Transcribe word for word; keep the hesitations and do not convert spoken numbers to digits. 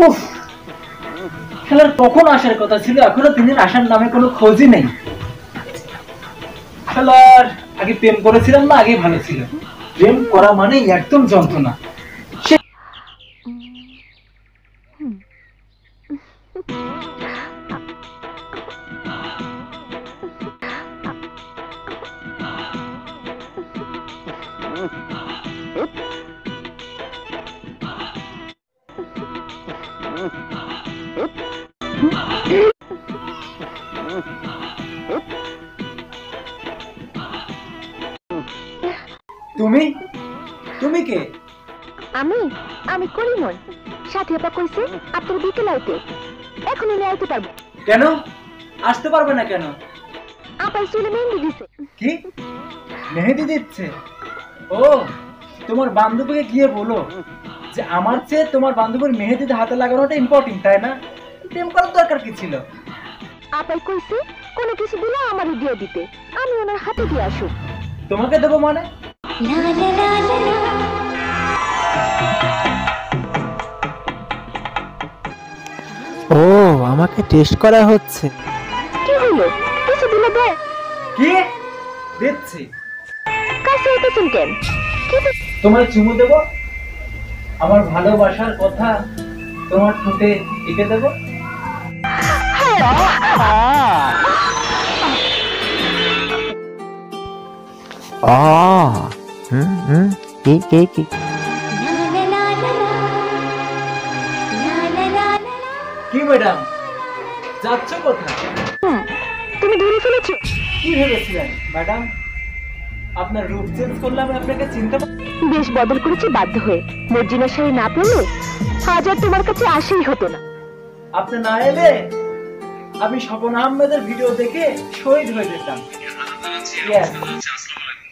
উফ, খেলার কখন আসার কথা ছিল, এখনো তিনি আসার নামে কোনো খোঁজই নেই। খেলার আগে প্রেম করেছিলাম না, আগে ভালো ছিল। প্রেম করা মানে একদম যন্ত্রণা। তুমি তুমি কে? আমি আমি করিমন। সাথী আপা কইছে আপনার বিকেল আইতে, এখন উনি আইতে পারবো। কেন আসতে পারবে না কেন? আপার চুলে মেহেন্দি দিছে। কি মেহেদি দিচ্ছে? ও, তোমার বান্ধবীকে গিয়ে বলো যে আমার চেয়ে তোমার বান্ধবীর মেহেদিতে হাতে লাগানোটা ইম্পর্টেন্ট, তাই না? প্রেম করার দরকার কি ছিল? আপাই কইছে কোনো কিছু দিলে আমারই দিয়ে দিতে, আমি ওনার হাতে দিয়ে আসুক। তোমাকে দেবো মানে? ও, আমাকে টেস্ট করা হচ্ছে। কি হলো, কিছু দিলে দে। কি দিচ্ছি? কাছে এসেছেন কেন? তোমায় চুমু দেবো, আমার ভালোবাসার কথা তোমার ঠোঁটে লিখে দেবো। হুম হুম কি কি কি কি ম্যাডাম, যাচ্ছ কোথায়? তুমি ধরে ফেলেছো? কি ভেবেছিলেন ম্যাডাম আপনার রূপ চেঞ্জ করলে আমি আপনাকে চিনতে পারি? বেশ বদল করেছি বাধ্য হয়ে। মর্জিনা শাড়ি না পেলে আজ আর তোমার কাছে আসেই হতো না। আপনি না এলে আমি স্বপন আহমেদের ভিডিও দেখে শহীদ হয়ে যেতাম।